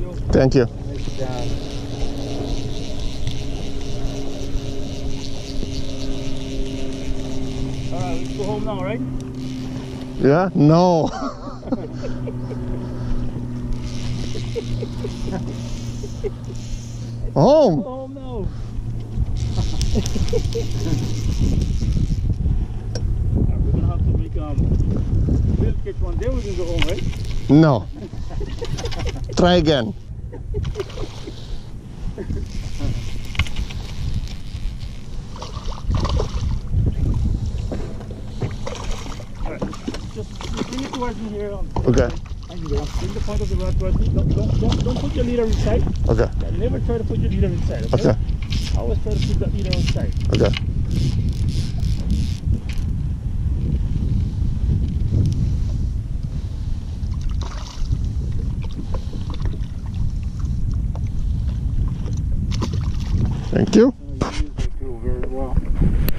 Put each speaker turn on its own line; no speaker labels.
you.
Thank you.
Nice job. Alright, let's go home now, right?
Yeah? No. Home.
Go home now. We're gonna have to make we'll catch one day we can go home, right?
No. Try again.
Alright, just bring it towards me here.
Okay.
And you go. Bring the point of the rod towards me. Don't put your leader inside.
Okay.
Never try to put your leader inside, okay?
Okay.
Always try to put that leader inside.
Okay. Thank you.